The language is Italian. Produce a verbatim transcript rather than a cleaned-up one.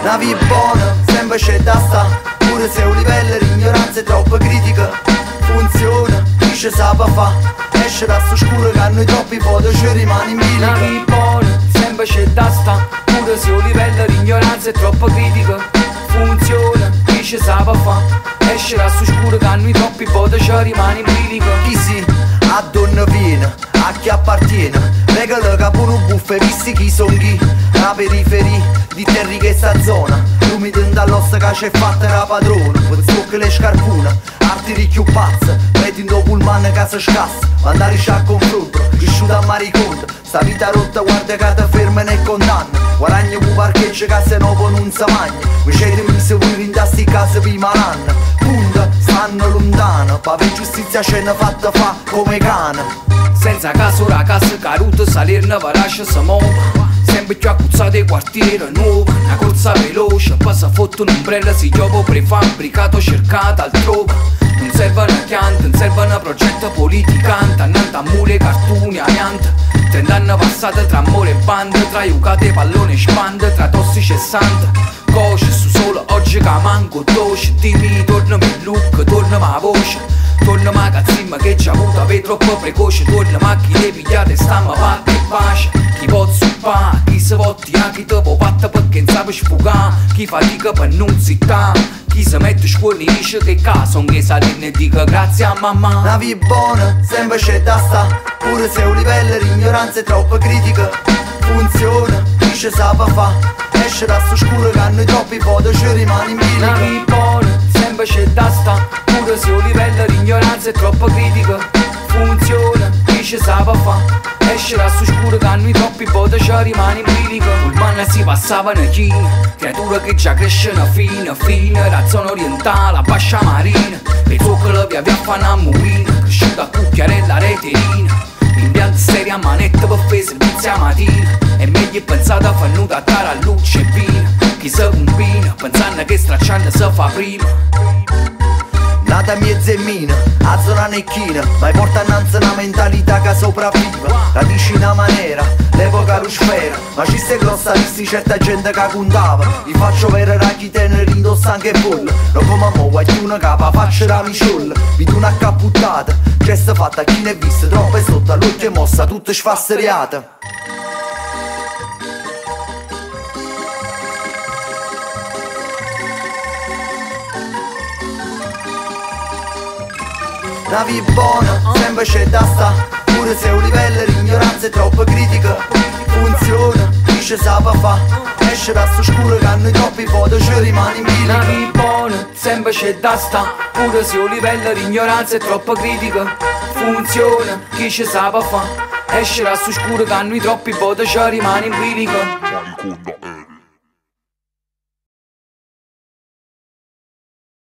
Una via buona, sempre c'è da sta, pure se un livello di ignoranza è troppo critica. Funziona, dice sape fa, esce da sto scuro che a noi troppi foto ci rimane in bilico. Una via buona, sempre c'è da sta, pure se un livello di ignoranza è troppo critica. Funziona, dice sape fa, esce da sto scuro che a noi troppi foto ci rimane in bilico. Chi si, a donna piena, a chi appartiene, regala che pure un buffe visti chi son chi. La periferia di terri che sta zona, l'umido dall'ossa che c'è fatta la padrona. Poi che le scarpune, arti di più pazza, preti in do pullman che si scassa. Mandare a confronto, cresciuta a mariconda, sta vita rotta guarda che ti ferma e condanna. Guadagna un parcheggio che se no non si magna, mi scende mi se vuoi in sti case prima l'anno. Punta, stanno lontano, pa' per giustizia ce ne fatta fa come cane. Senza caso la casa caruta salirne per lascia si muove. Sempre più accuzzate i quartieri nuovi, una corsa veloce, poi si fotte un'ombrella, si chiove prefabbricato cercato altrove. Non servono chiante, non servono progetti politicanti, annanta a mule, cartoni, amiante. Trent'anni passati tra amore e bande, tra giocate, pallone e spande, tra tossici e sante. Coce su solo oggi che manco doce, dimmi tornami il look, tornami la voce. Tornami a cazzimma che ci ha avuto per troppo precoce, tornami a chi le pigliate stamma fatta e pace. Chi può zuppare, chi si può tirare, chi te può fatta perché non sa sfugare, chi fatica per non zittare. Chi si mette scuole dice che caso che salire e dica grazie a mamma. Una via buona, sempre c'è da sta, pure se un livello di ignoranza è troppo critica. Funziona, dice sape fa, esce da sto scuro che a noi troppi foto ci rimane in bilico. Una via buona, sempre c'è da sta, pure se un livello di ignoranza è troppo critica. Funziona, dice sape fa, esce da sto scuro che a noi troppi foto ci rimane in bilico. Pullman si passavano chine, creature che già crescono fine, fine, la zona orientale, la bascia marina. Per che la via via fanno a mulino, cresciuta a cucchiarella reterina. Impianti seri a manetta per fare servizi a mattina. È meglio pensare a far nuda a tara a luce e vino. Chi si combina, pensando che stracciando si fa prima. Nata mia zemmina, a zona necchina, ma porta innanzi una mentalità che sopravviva. Radici in una maniera, l'epoca rusfera, ma ci stai grossa visti certa gente che contava. Vi faccio vedere chi tenere indossa anche bolle, non come mo qualcuno che fa faccia da miciolla. Vedi una capputtata, gesto fatta a chi ne è vista, troppo è sotto all'occhio e mossa tutta sfasseriata. Una via buona, sempre c'è da sta, pure se un livello di ignoranza è troppo critica. Funziona, dice sape fa, esce da sto scuro che a noi troppi foto ci rimane in bilico. Una via buona, sempre c'è da sta, pure se un livello di ignoranza è troppo critica. Funziona, chi ci sape fa, esce da sto scuro che a noi troppi foto ci rimane in bilico.